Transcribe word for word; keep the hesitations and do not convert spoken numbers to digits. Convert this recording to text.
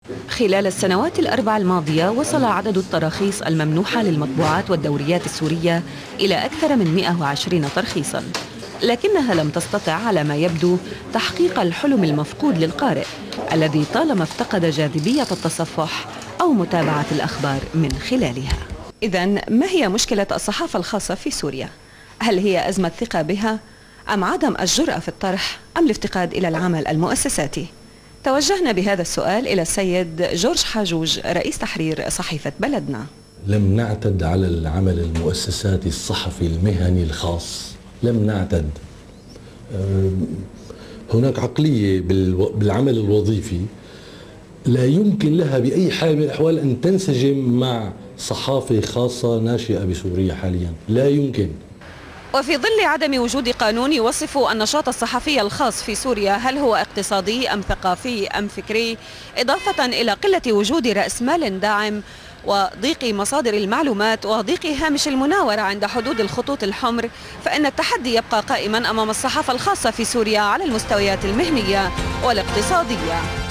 خلال السنوات الأربع الماضية وصل عدد التراخيص الممنوحة للمطبوعات والدوريات السورية إلى أكثر من مئة وعشرين ترخيصاً، لكنها لم تستطع على ما يبدو تحقيق الحلم المفقود للقارئ الذي طالما افتقد جاذبية التصفح أو متابعة الأخبار من خلالها. إذن ما هي مشكلة الصحافة الخاصة في سوريا؟ هل هي أزمة ثقة بها أم عدم الجرأة في الطرح أم الافتقاد إلى العمل المؤسساتي؟ توجهنا بهذا السؤال إلى السيد جورج حاجوج رئيس تحرير صحيفة بلدنا. لم نعتد على العمل المؤسساتي الصحفي المهني الخاص، لم نعتد. هناك عقلية بالعمل الوظيفي لا يمكن لها بأي حال من الأحوال أن تنسجم مع صحافة خاصة ناشئة بسوريا حاليا، لا يمكن. وفي ظل عدم وجود قانون يوصف النشاط الصحفي الخاص في سوريا، هل هو اقتصادي أم ثقافي أم فكري، إضافة إلى قلة وجود رأس مال داعم وضيق مصادر المعلومات وضيق هامش المناورة عند حدود الخطوط الحمر، فإن التحدي يبقى قائما أمام الصحافة الخاصة في سوريا على المستويات المهنية والاقتصادية.